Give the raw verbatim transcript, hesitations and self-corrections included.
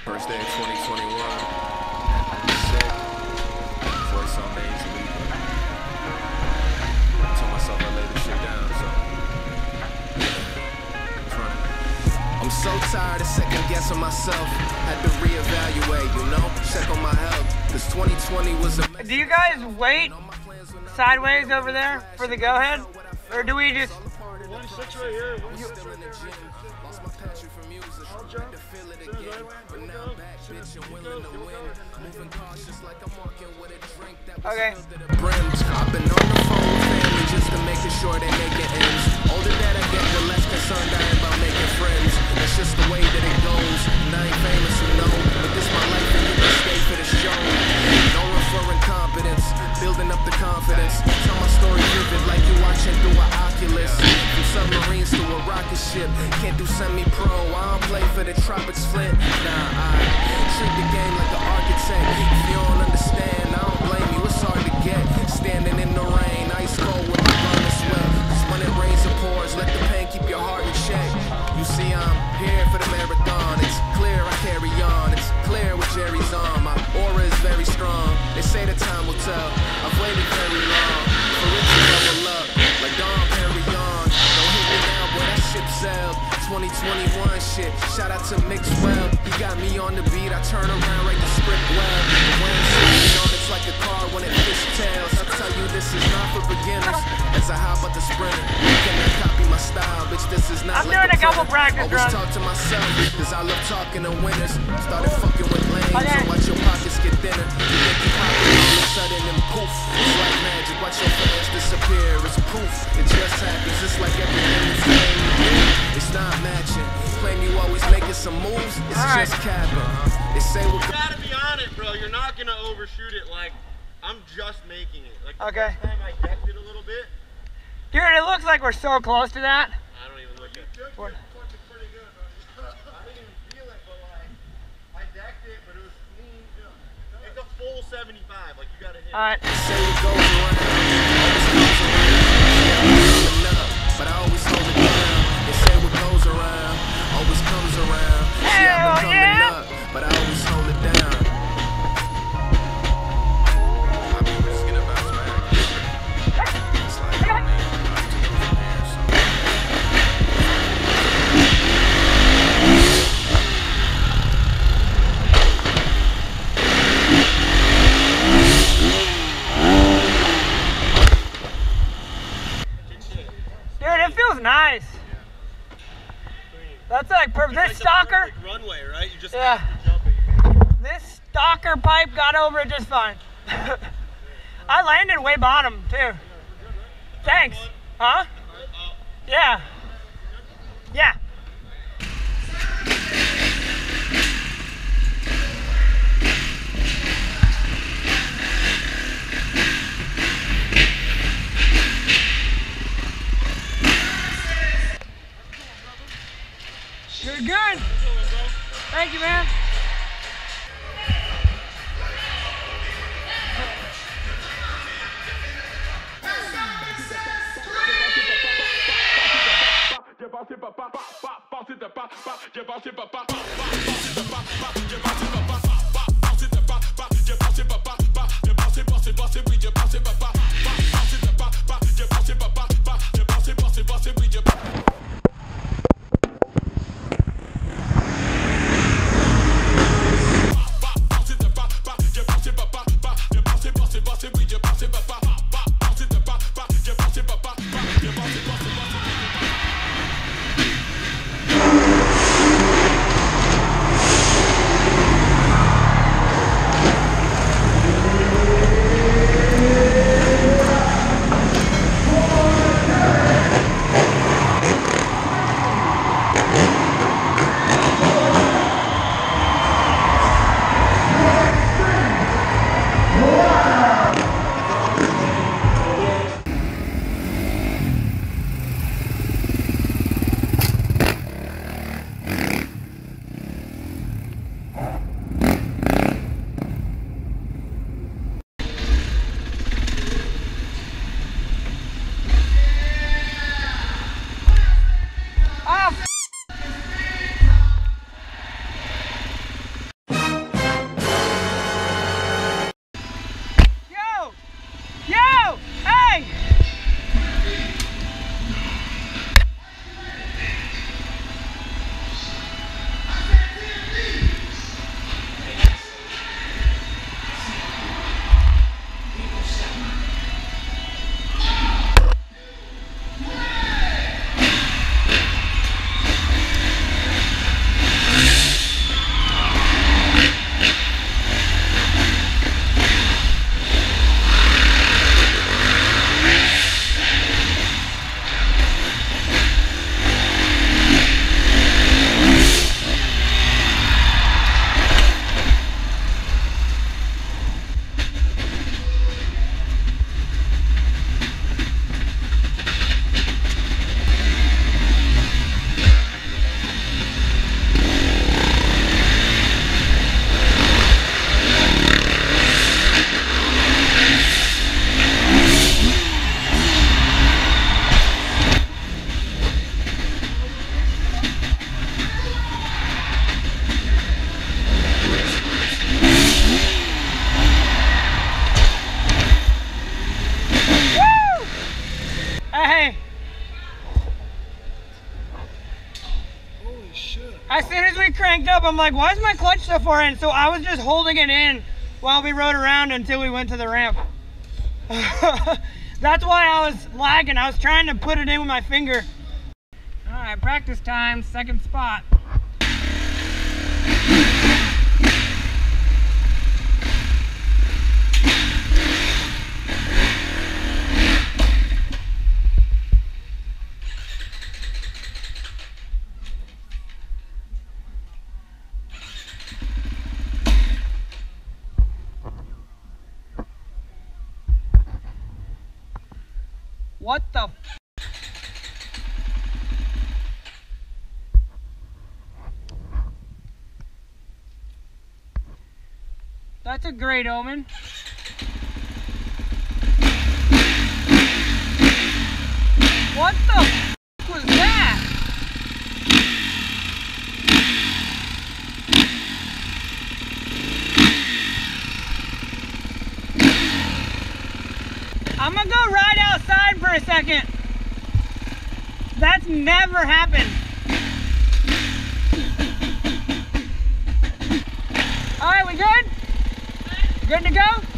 First day of twenty twenty-one. Sick. Voice on nasally. I told myself I lay this shit down, so. I'm so tired of second guessing myself. Had to reevaluate, you know, check on my health. Cause twenty twenty was a. Do you guys wait sideways over there for the go ahead? Or do we just. One six right here, one six right there. I'll jump. Okay. I've been on the phone with family just to making sure they making ends. Older that I get, the less concerned I am about making friends. That's just the way that it goes. And I ain't famous, you know, but this my life and you can stay for the show. No referring competence, building up the confidence. Tell my story vivid like you watching through an Oculus. From submarines to a rocket ship, can't do semi-pro. I don't play for the tropics, Flint. Nah, I treat the game like an architect. If you don't understand, I don't blame you. It's hard to get. Standing in the rain, ice cold with my garment sweat. Cause when it rains or pours, let the pain keep your heart in check. You see, I'm here for the marathon. It's clear I carry on. It's clear with Jerry's on. My aura is very strong. They say the time will tell. I've waited very long for it to level up. Like Dom Perry on. Don't hit me now, boy, that ship sailed. twenty twenty-one shit. Shout out to Mixwell. He got me on the beat. I turn around, write the script well. When I'm sitting on, it's like a car when it fishtails. I tell you, this is not for beginners. As I hop out the sprinter, you cannot copy my style, bitch. This is not. I'm like doing a couple practice runs. Always talk to myself, cause I love talking to winners. Started fucking with lanes, Okay. so watch your pockets get thinner. You think you pop it all of a sudden and poof. It's like magic, watch your fans disappear. It's proof, it just happens. It's like everything is playing you do. It's not matching. Claim you always making some moves, it's all just right. capping. They say we're You gotta be on it, bro. You're not gonna overshoot it. Like, I'm just making it. Like, the Okay. first time I decked it a little bit. Dude, it looks like we're so close to that. I don't even look at it. What? Pretty good, buddy. I didn't even feel it, but like, I decked it, but it was clean. It's a full seventy-five. Like, you gotta hit it. All right. say what goes around, always comes around. But I always hold it down. They say what goes around, always comes around. See, I've Hell been coming yeah. up, but I always hold it down. I mean, we're just gonna bounce back. It's like, I mean, I have to go from there, so. Dude, it feels nice. That's like perfect. This It's like the stalker, perfect runway, right? You just Yeah. have to jump it. this stalker pipe got over it just fine. I landed way bottom too. Thanks. Huh? Yeah. Yeah. You're good. Thank you, man. cranked up. I'm like, why is my clutch so far in? So I was just holding it in while we rode around until we went to the ramp. That's why I was lagging. I was trying to put it in with my finger. All right, practice time, second spot. What the f? That's a great omen. What the f was that? I'm gonna go ride outside for a second. That's never happened. All right, we good? Good to go?